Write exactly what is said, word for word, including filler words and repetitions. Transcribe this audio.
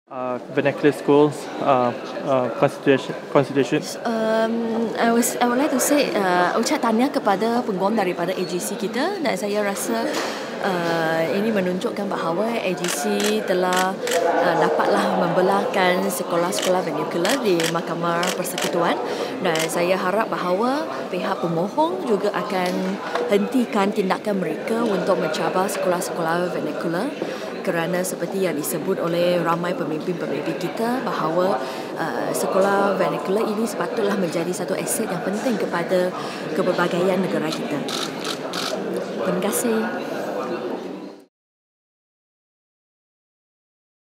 Uh, vernacular schools, uh, uh, constitution, constitution. Um, I was I would like to say uh, ucap tahniah kepada penggom daripada A G C kita, dan saya rasa uh, ini menunjukkan bahawa A G C telah uh, dapatlah membelahkan sekolah-sekolah vernacular di Mahkamah Persekutuan, dan saya harap bahawa pihak pemohon juga akan hentikan tindakan mereka untuk mencabar sekolah-sekolah vernacular, kerana seperti yang disebut oleh ramai pemimpin-pemimpin kita bahawa uh, sekolah vernacular ini sepatutlah menjadi satu aset yang penting kepada kepelbagaian negara kita. Terima kasih.